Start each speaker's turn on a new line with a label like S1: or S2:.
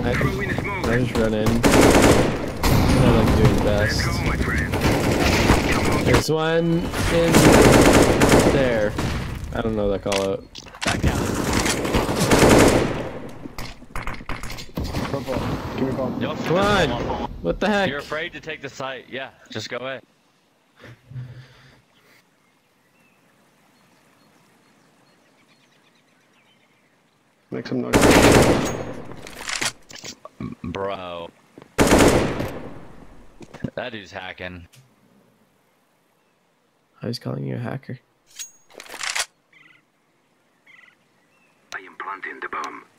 S1: I just run in. I like doing best. There's one in there. I don't know that call out.
S2: Back down.
S3: Give me a bomb.
S2: Nope,
S1: Come on! What the heck?
S2: You're afraid to take the site. Yeah, just go away.
S3: Make some noise.
S2: Bro. That dude's hacking.
S1: I was calling you a hacker.
S4: I am planting the bomb.